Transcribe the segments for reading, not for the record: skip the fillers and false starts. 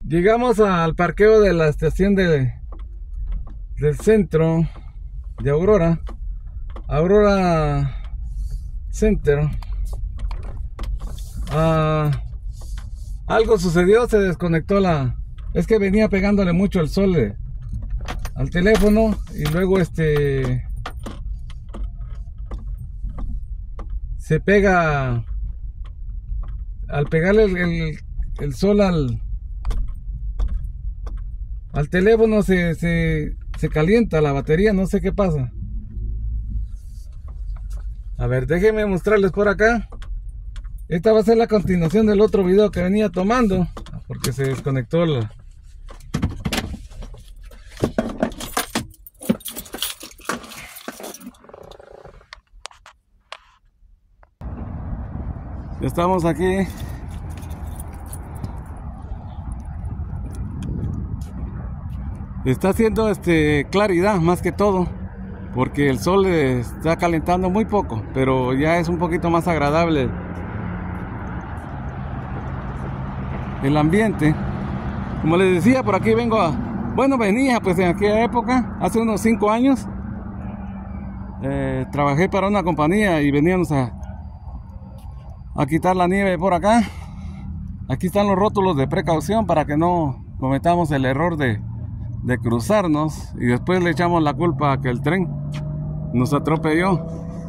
Llegamos al parqueo de la estación del centro de Aurora Center. Algo sucedió, se desconectó es que venía pegándole mucho el sol al teléfono, y luego se pega al pegarle el sol al teléfono, se calienta la batería, no sé qué pasa. A ver, déjenme mostrarles por acá. Esta va a ser la continuación del otro video que venía tomando, porque se desconectó Estamos aquí. Está haciendo claridad más que todo, porque el sol está calentando muy poco, pero ya es un poquito más agradable el ambiente. Como les decía, por aquí venía pues en aquella época, hace unos 5 años, trabajé para una compañía y veníamos a quitar la nieve por acá. Aquí están los rótulos de precaución para que no cometamos el error de cruzarnos y después le echamos la culpa a que el tren nos atropelló.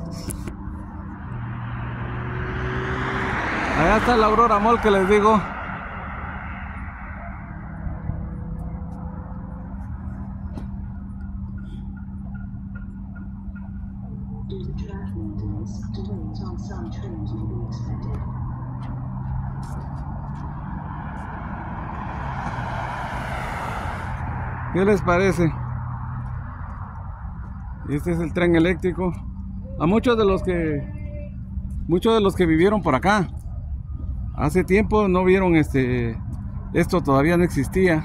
Allá está el Aurora Mall que les digo. ¿Qué les parece? Este es el tren eléctrico. A muchos de los que vivieron por acá hace tiempo no vieron esto todavía no existía.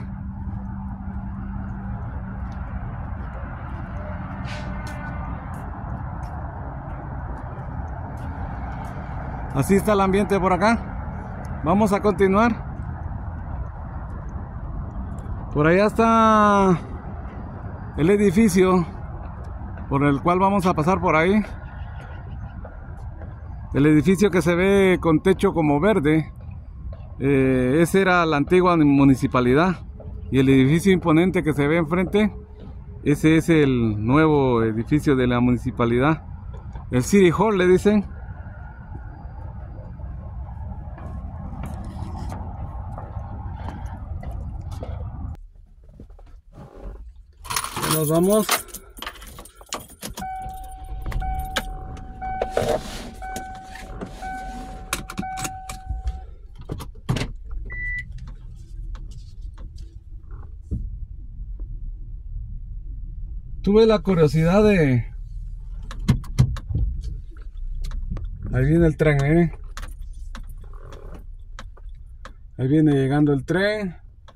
Así está el ambiente por acá. Vamos a continuar. Por allá está el edificio por el cual vamos a pasar por ahí. El edificio que se ve con techo como verde, esa era la antigua municipalidad. Y el edificio imponente que se ve enfrente, ese es el nuevo edificio de la municipalidad. El City Hall le dicen. Nos vamos. Tuve la curiosidad de... Ahí viene el tren, Ahí viene llegando el tren.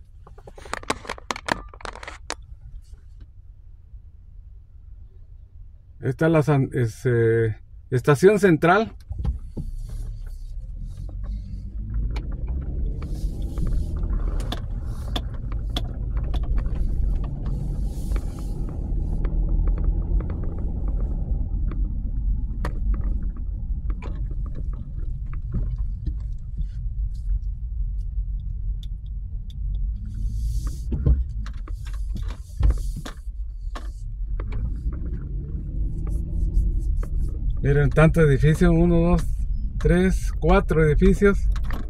Esta es la estación central. Miren, tanto edificio, 1, 2, 3, 4 edificios.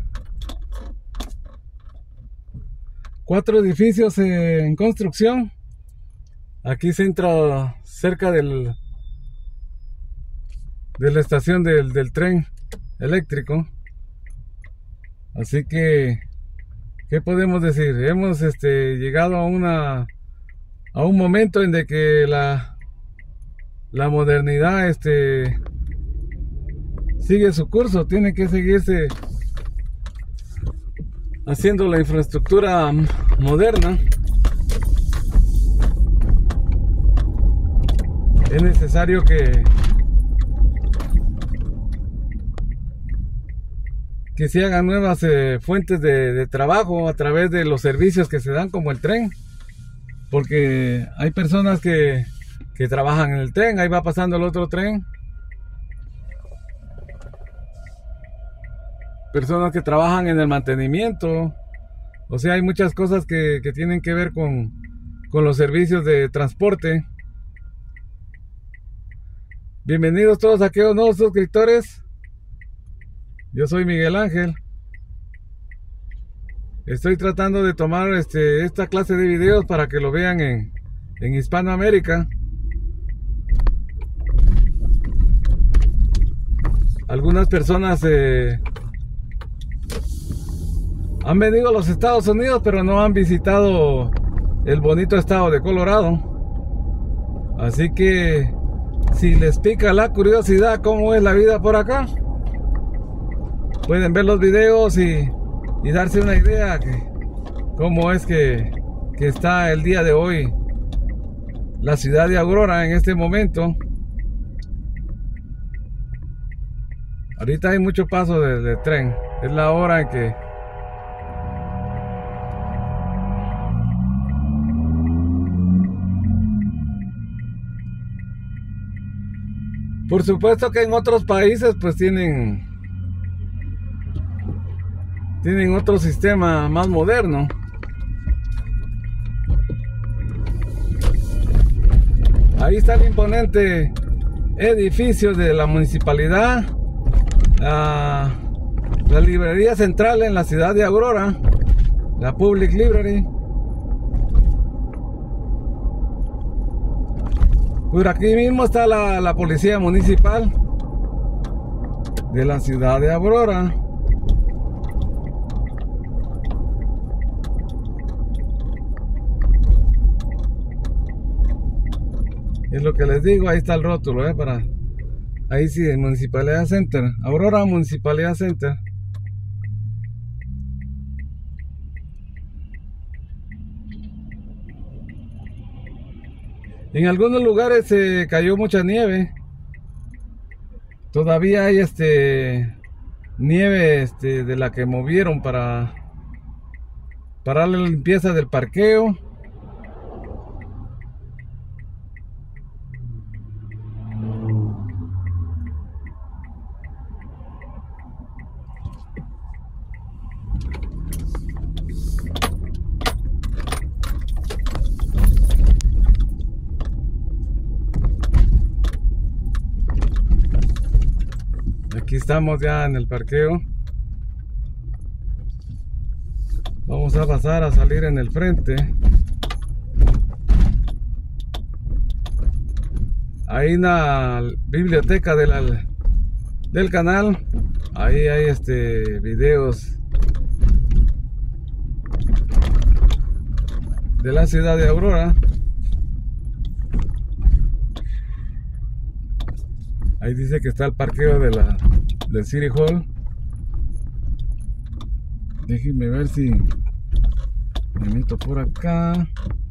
4 edificios en construcción. Aquí se entra cerca de la estación del tren eléctrico. Así que, ¿qué podemos decir? Hemos llegado a un momento en de que la modernidad sigue su curso. Tiene que seguirse haciendo la infraestructura moderna. Es necesario que se hagan nuevas fuentes de trabajo a través de los servicios que se dan como el tren, porque hay personas que trabajan en el tren, ahí va pasando el otro tren, personas que trabajan en el mantenimiento, o sea, hay muchas cosas que tienen que ver con los servicios de transporte. Bienvenidos todos aquellos nuevos suscriptores. Yo soy Miguel Ángel. Estoy tratando de tomar esta clase de videos para que lo vean en Hispanoamérica. Algunas personas han venido a los Estados Unidos, pero no han visitado el bonito estado de Colorado. Así que si les pica la curiosidad cómo es la vida por acá, pueden ver los videos y darse una idea de cómo es que está el día de hoy la ciudad de Aurora en este momento. Ahorita hay mucho paso de tren. Es la hora en que por supuesto que en otros países pues tienen otro sistema más moderno. Ahí está el imponente edificio de la municipalidad, la librería central en la ciudad de Aurora, la Public Library. Por aquí mismo está la policía municipal de la ciudad de Aurora. Es lo que les digo, ahí está el rótulo, ahí sí, Municipalidad Center, Aurora Municipalidad Center. En algunos lugares se cayó mucha nieve. Todavía hay nieve de la que movieron para la limpieza del parqueo. Aquí estamos ya en el parqueo. Vamos a pasar a salir en el frente. Ahí en la biblioteca del canal, ahí hay videos de la ciudad de Aurora. Ahí dice que está el parqueo del City Hall. Déjenme ver si me meto por acá.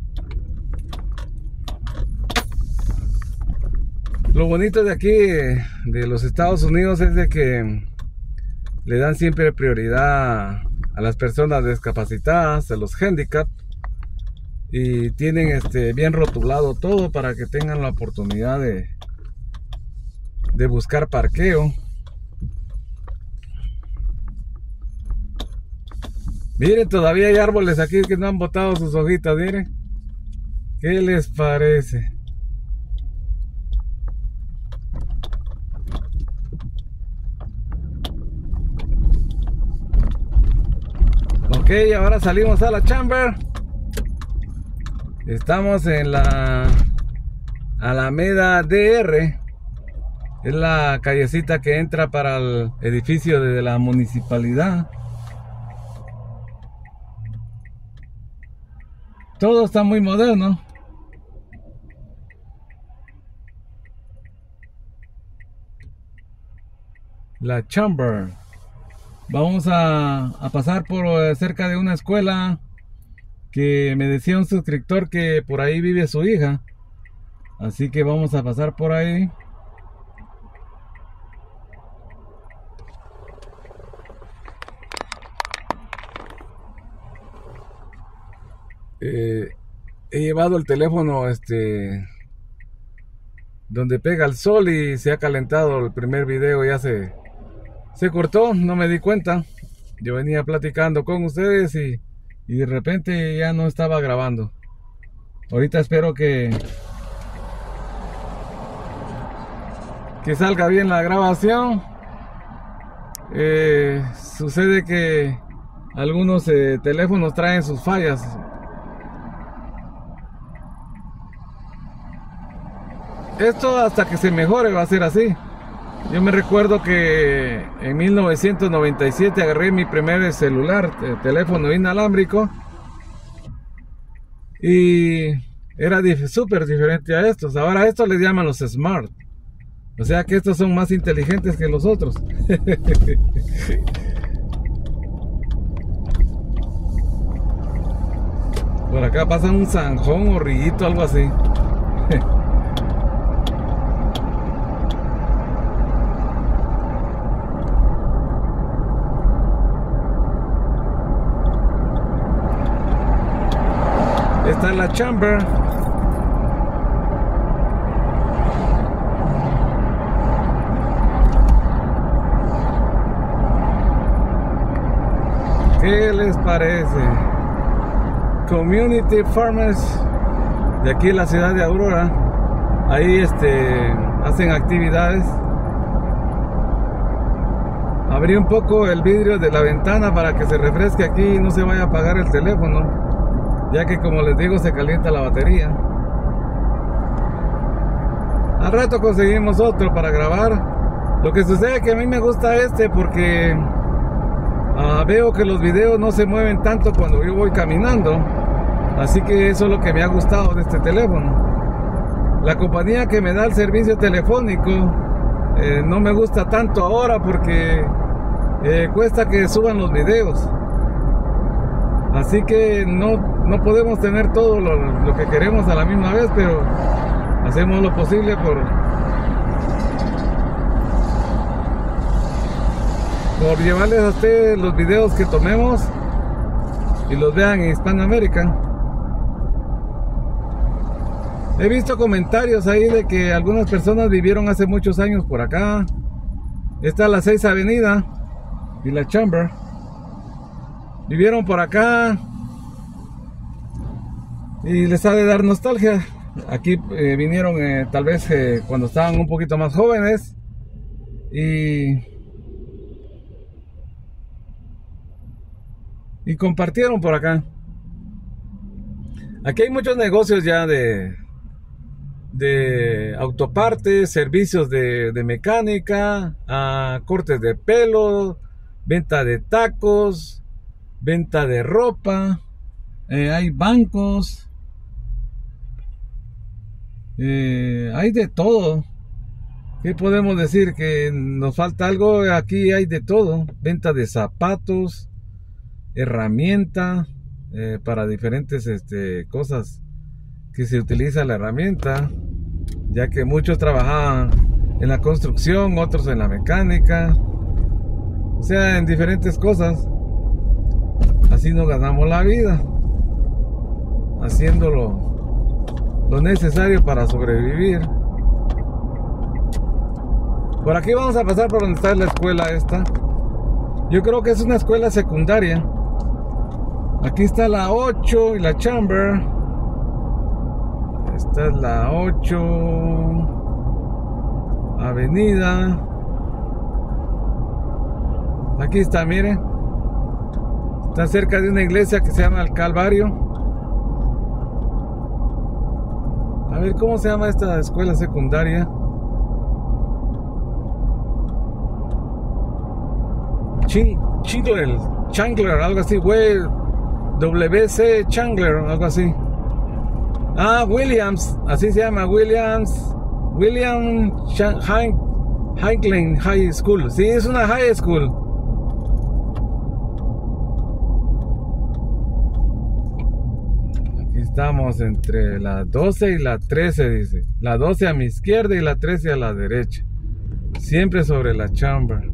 Lo bonito de aquí, de los Estados Unidos, es de que le dan siempre prioridad a las personas discapacitadas, a los handicap, y tienen bien rotulado todo para que tengan la oportunidad de buscar parqueo. Miren, todavía hay árboles aquí que no han botado sus hojitas, miren. ¿Qué les parece? Ok, ahora salimos a la Chamber. Estamos en la Alameda DR. Es la callecita que entra para el edificio de la municipalidad. Todo está muy moderno. La Chamber. Vamos a pasar por cerca de una escuela que me decía un suscriptor que por ahí vive su hija. Así que vamos a pasar por ahí. he llevado el teléfono donde pega el sol y se ha calentado. El primer video ya se cortó, no me di cuenta. Yo venía platicando con ustedes y de repente ya no estaba grabando. Ahorita espero que salga bien la grabación. Sucede que algunos teléfonos traen sus fallas. Esto hasta que se mejore va a ser así. Yo me recuerdo que en 1997 agarré mi primer celular, teléfono inalámbrico, y era súper diferente a estos. Ahora a estos les llaman los smart. O sea que estos son más inteligentes que los otros. Por acá pasa un zanjón o rillito, algo así. Esta es la Chamber. ¿Qué les parece? Community Farmers de aquí en la ciudad de Aurora. Ahí hacen actividades. Abrí un poco el vidrio de la ventana para que se refresque aquí y no se vaya a apagar el teléfono, ya que, como les digo, se calienta la batería. Al rato conseguimos otro para grabar. Lo que sucede es que a mí me gusta porque veo que los videos no se mueven tanto cuando yo voy caminando. Así que eso es lo que me ha gustado de este teléfono. La compañía que me da el servicio telefónico no me gusta tanto ahora porque cuesta que suban los videos. Así que no podemos tener todo lo que queremos a la misma vez, pero hacemos lo posible por llevarles a ustedes los videos que tomemos y los vean en Hispanoamérica. He visto comentarios ahí de que algunas personas vivieron hace muchos años por acá. Esta es la 6 Avenida y la Chamber. Vivieron por acá y les ha de dar nostalgia. Aquí vinieron tal vez cuando estaban un poquito más jóvenes y compartieron por acá. Aquí hay muchos negocios ya de autopartes, servicios de mecánica, cortes de pelo, venta de tacos, venta de ropa, hay bancos, hay de todo. ¿Qué podemos decir? ¿Que nos falta algo? Aquí hay de todo. Venta de zapatos, herramienta para diferentes cosas que se utiliza la herramienta, ya que muchos trabajaban en la construcción, otros en la mecánica, o sea, en diferentes cosas. Así nos ganamos la vida, haciendo lo necesario para sobrevivir. Por aquí vamos a pasar por donde está la escuela esta. Yo creo que es una escuela secundaria. Aquí está la 8 y la Chamber. Esta es la 8 Avenida. Aquí está, miren. Está cerca de una iglesia que se llama el Calvario. A ver, ¿cómo se llama esta escuela secundaria? Chandler, algo así, güey. WC Chandler, algo así. Williams, así se llama, William Highland High School. Sí, es una high school. Aquí estamos entre la 12 y la 13, dice. La 12 a mi izquierda y la 13 a la derecha. Siempre sobre la Chamber.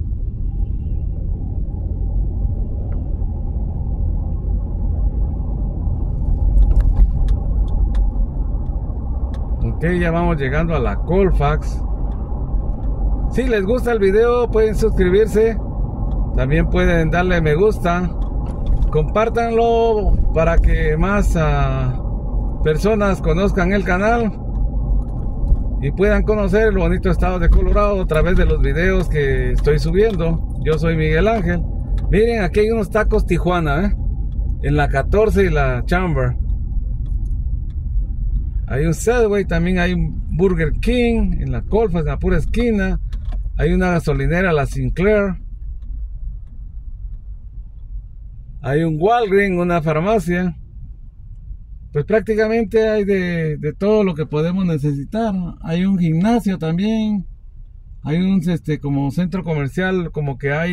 Ok, ya vamos llegando a la Colfax. Si les gusta el video, pueden suscribirse. También pueden darle me gusta. Compártanlo para que más personas conozcan el canal y puedan conocer el bonito estado de Colorado a través de los videos que estoy subiendo. Yo soy Miguel Ángel. Miren, aquí hay unos tacos Tijuana, en la 14 y la Chamber. Hay un Subway, también hay un Burger King en la Colfax, en la pura esquina. Hay una gasolinera, la Sinclair. Hay un Walgreens, una farmacia. Pues prácticamente hay de todo lo que podemos necesitar. Hay un gimnasio también. Hay un como centro comercial, como que hay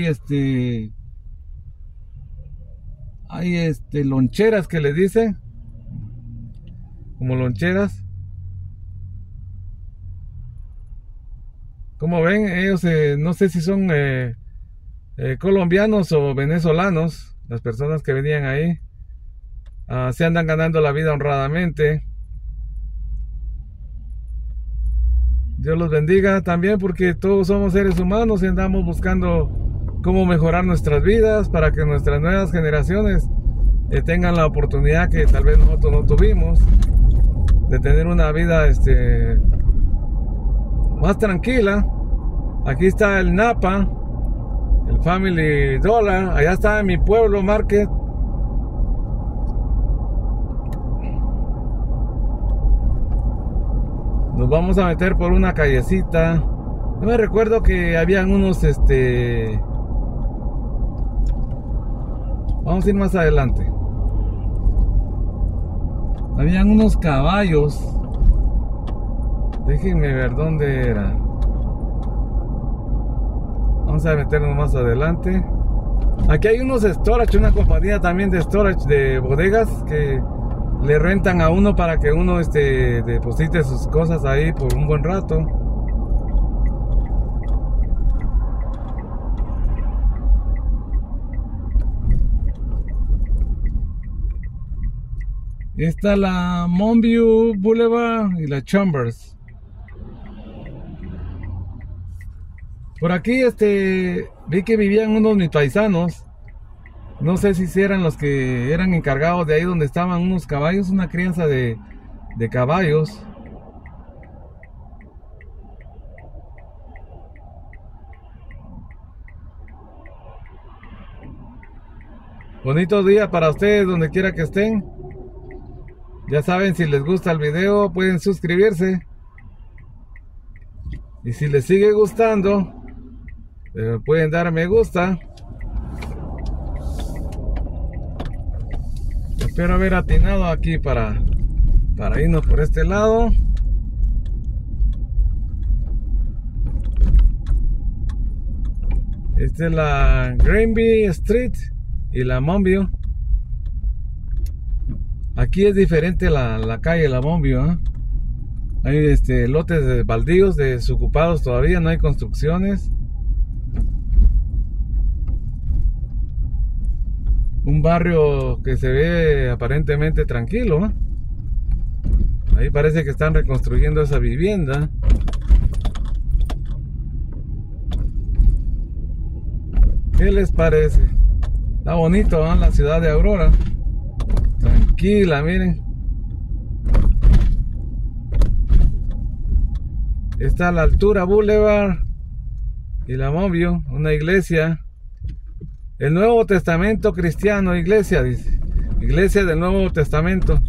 loncheras que les dicen. Como loncheras. Como ven, ellos no sé si son colombianos o venezolanos. Las personas que venían ahí se andan ganando la vida honradamente. Dios los bendiga también, porque todos somos seres humanos y andamos buscando cómo mejorar nuestras vidas para que nuestras nuevas generaciones tengan la oportunidad que tal vez nosotros no tuvimos, de tener una vida más tranquila. Aquí está el Napa, el Family Dollar. Allá está en mi pueblo Market. Nos vamos a meter por una callecita. Yo me recuerdo que habían unos vamos a ir más adelante. Habían unos caballos. Déjenme ver dónde era. Vamos a meternos más adelante. Aquí hay unos storage, una compañía también de storage de bodegas que le rentan a uno para que uno deposite sus cosas ahí por un buen rato. Está la Montview Boulevard y la Chambers. Por aquí vi que vivían unos mis paisanos. No sé si eran los que eran encargados de ahí donde estaban unos caballos, una crianza de caballos. Bonito día para ustedes donde quiera que estén. Ya saben, si les gusta el video pueden suscribirse. Y si les sigue gustando, pueden dar me gusta. Espero haber atinado aquí para irnos por este lado. Esta es la Granby Street y la Montview. Aquí es diferente la calle, la Montview, Hay lotes de baldíos, desocupados todavía, no hay construcciones. Un barrio que se ve aparentemente tranquilo, Ahí parece que están reconstruyendo esa vivienda. ¿Qué les parece? Está bonito, la ciudad de Aurora. Tranquila, miren. Está la Altura Boulevard y la Montview, una iglesia. El Nuevo Testamento Cristiano, iglesia, dice. Iglesia del Nuevo Testamento.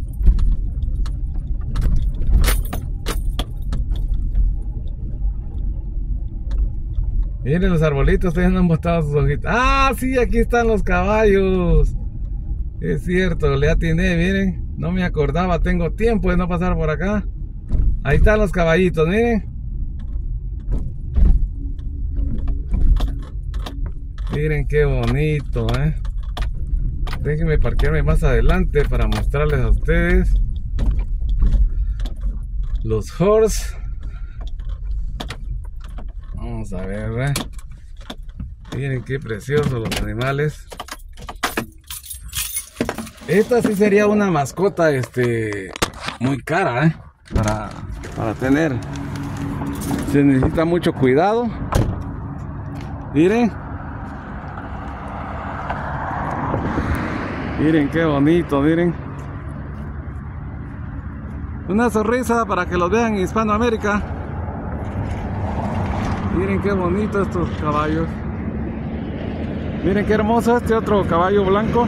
Miren los arbolitos, ustedes no han botado sus hojitas. ¡Ah, sí! Aquí están los caballos. Es cierto, le atiné, miren. No me acordaba, tengo tiempo de no pasar por acá. Ahí están los caballitos, miren. Miren qué bonito, Déjenme parquearme más adelante para mostrarles a ustedes los horse. Vamos a ver, Miren qué preciosos los animales. Esta sí sería una mascota muy cara, para tener. Se necesita mucho cuidado. Miren. Miren qué bonito, miren. Una sonrisa para que los vean en Hispanoamérica. Miren qué bonito estos caballos. Miren qué hermoso este otro caballo blanco.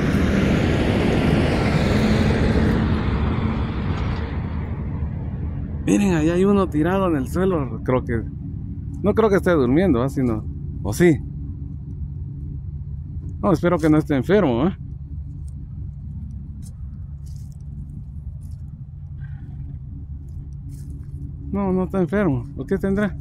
Miren, ahí hay uno tirado en el suelo. Creo que... No creo que esté durmiendo, sino... ¿O sí? No, espero que no esté enfermo, ¿eh? No, no está enfermo. ¿O qué tendrá?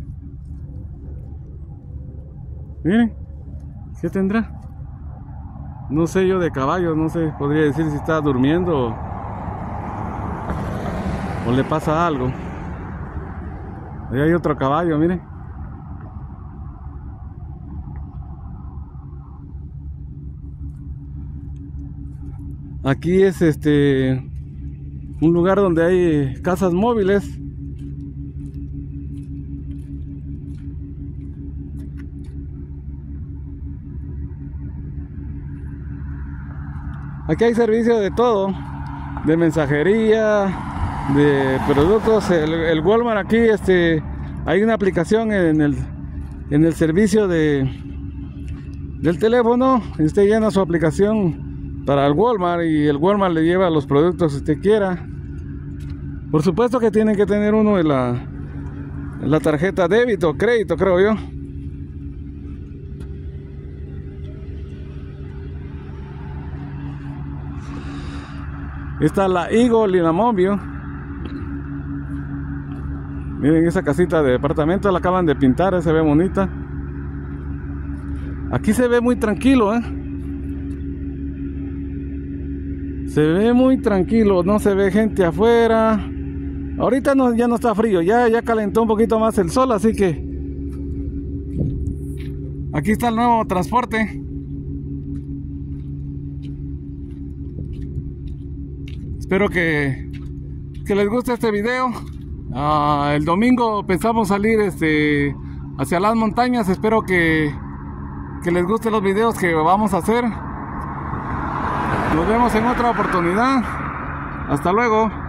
Miren, ¿qué tendrá? No sé yo de caballos, no sé, podría decir si está durmiendo o le pasa algo. Ahí hay otro caballo, miren. Aquí es un lugar donde hay casas móviles. Aquí hay servicio de todo, de mensajería, de productos. El Walmart aquí, hay una aplicación en el servicio del teléfono. Usted llena su aplicación para el Walmart y el Walmart le lleva los productos que usted quiera. Por supuesto que tienen que tener uno de la tarjeta débito o crédito, creo yo. Está la Eagle y la Movio. Miren esa casita de departamento, la acaban de pintar, se ve bonita. Aquí se ve muy tranquilo, Se ve muy tranquilo, no se ve gente afuera. Ahorita ya no está frío, ya calentó un poquito más el sol, así que aquí está el nuevo transporte. Espero que les guste este video. El domingo pensamos salir hacia las montañas. Espero que les gusten los videos que vamos a hacer. Nos vemos en otra oportunidad. Hasta luego.